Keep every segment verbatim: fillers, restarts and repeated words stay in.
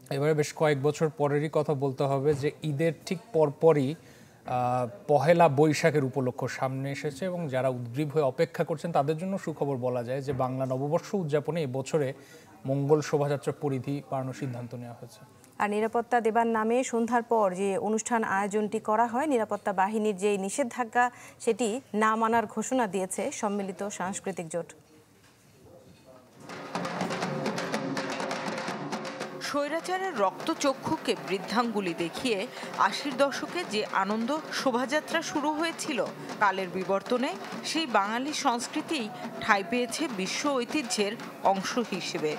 এবারে বেশ কয়েক বছর পরেরই কথা বলতে হবে যে ঈদের ঠিক পরপরই পহেলা বৈশাখের উপলক্ষ সামনে এসেছে এবং যারা উদ্গ্রীব হয়ে অপেক্ষা করছেন তাদের জন্য সুখবর বলা যায় যে বাংলা নববর্ষ উদযাপনে এবছরে মঙ্গল শোভাযাত্রা পরিধি বাড়ানোর সিদ্ধান্ত নেওয়া হয়েছে। আর নিরাপত্তা দেবার নামে সন্ধ্যার পর যে অনুষ্ঠান আয়োজনটি করা হয়, নিরাপত্তা বাহিনীর যে নিষেধাজ্ঞা সেটি না মানার ঘোষণা দিয়েছে সম্মিলিত সাংস্কৃতিক জোট। স্বৈরাচারের রক্তচক্ষুকে বৃদ্ধাঙ্গুলি দেখিয়ে আশির দশকে যে আনন্দ শোভাযাত্রা শুরু হয়েছিল, কালের বিবর্তনে সেই বাঙালি সংস্কৃতিই ঠাঁই পেয়েছে বিশ্ব ঐতিহ্যের অংশ হিসেবে।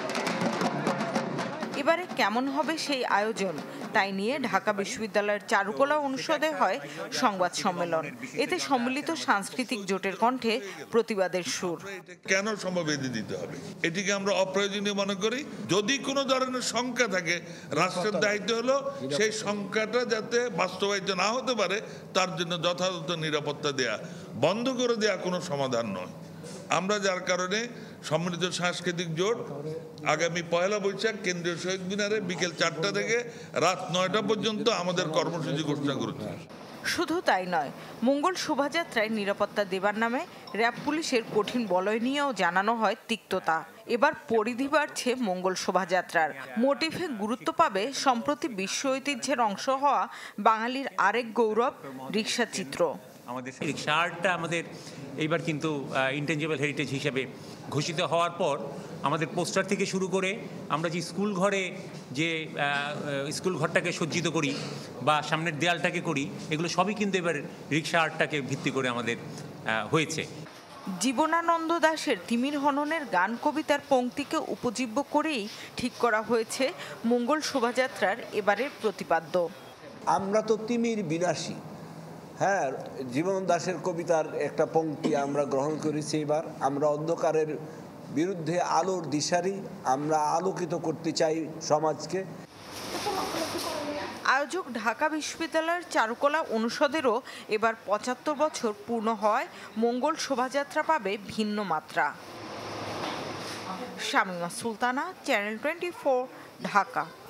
এবারে কেমন হবে সেই আয়োজন, তাই নিয়ে ঢাকা বিশ্ববিদ্যালয়ের চারুকলা অনুষদে হয় সংবাদ সম্মেলন। এতে সম্মিলিত সাংস্কৃতিক জোটের কণ্ঠে প্রতিবাদের সুর। কেন সমবেধি দিতে হবে? এটিকে আমরা অপ্রয়োজনীয় মনে করি। যদি কোনো ধরনের শঙ্কা থাকে, রাষ্ট্রের দায়িত্ব হলো সেই শঙ্কাটা যাতে বাস্তবায়িত না হতে পারে তার জন্য যথাযথ নিরাপত্তা দেয়া। বন্ধ করে দেয়া কোনো সমাধান নয়। আমরা যার কারণে সম্মিলিত সাংস্কৃতিক জোট আগামী পহেলা বৈশাখ কেন্দ্রীয় শহীদ মিনারে বিকেল চারটা থেকে রাত নয়টা পর্যন্ত আমাদের কর্মসূচি ঘোষণা করেছি। শুধু তাই নয়, মঙ্গল শোভাযাত্রায় নিরাপত্তা দেবার নামে র্যাব পুলিশের কঠিন বলয় নিয়েও জানানো হয় তিক্ততা। এবার পরিধি বাড়ছে মঙ্গল শোভাযাত্রার। মোটিভে গুরুত্ব পাবে সম্প্রতি বিশ্ব ঐতিহ্যের অংশ হওয়া বাঙালির আরেক গৌরব রিক্সা চিত্র। আমাদের রিক্সা আর্টটা আমাদের এইবার কিন্তু ইনটেনজিবল হেরিটেজ হিসেবে ঘোষিত হওয়ার পর আমাদের পোস্টার থেকে শুরু করে আমরা যে স্কুল ঘরে যে স্কুল ঘরটাকে সজ্জিত করি বা সামনের দেয়ালটাকে করি, এগুলো সবই কিন্তু এবার রিক্সা আর্টটাকে ভিত্তি করে আমাদের হয়েছে। জীবনানন্দ দাশের তিমির হননের গান কবিতার পংক্তিকে উপজীব্য করেই ঠিক করা হয়েছে মঙ্গল শোভাযাত্রার এবারের প্রতিপাদ্য। আমরা তো তিমির বিনাশী, হ্যাঁ, জীবন দাশের কবিতার একটা পংক্তি আমরা গ্রহণ করেছি। এবার আমরা অন্ধকারের বিরুদ্ধে আলোর দিশারি, আমরা আলোকিত করতে চাই সমাজকে। আয়োজক ঢাকা বিশ্ববিদ্যালয়ের চারুকলা অনুষদেরও এবার পঁচাত্তর বছর পূর্ণ হওয়ায় মঙ্গল শোভাযাত্রা পাবে ভিন্ন মাত্রা। Shamima Sultana, channel twenty four, Dhaka.